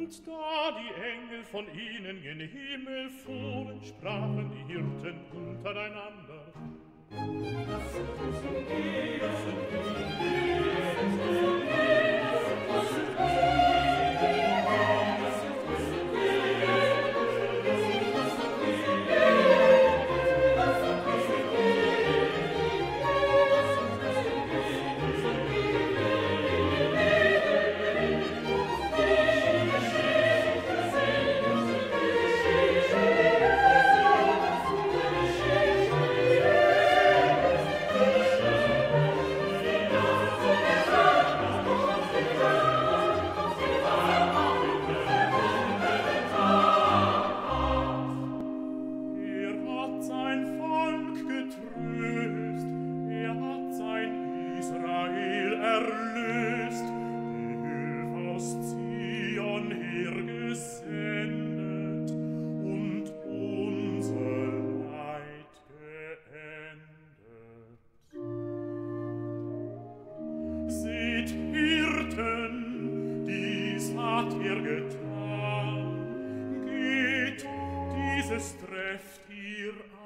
Und da die Engel von ihnen gen Himmel fuhren, sprachen die Hirten untereinander: Lasset uns umgehen, lasset uns umgehen, lasset uns umgehen, lasset uns umgehen, lasset uns umgehen, lasset uns umgehen, lasset uns trefft ihr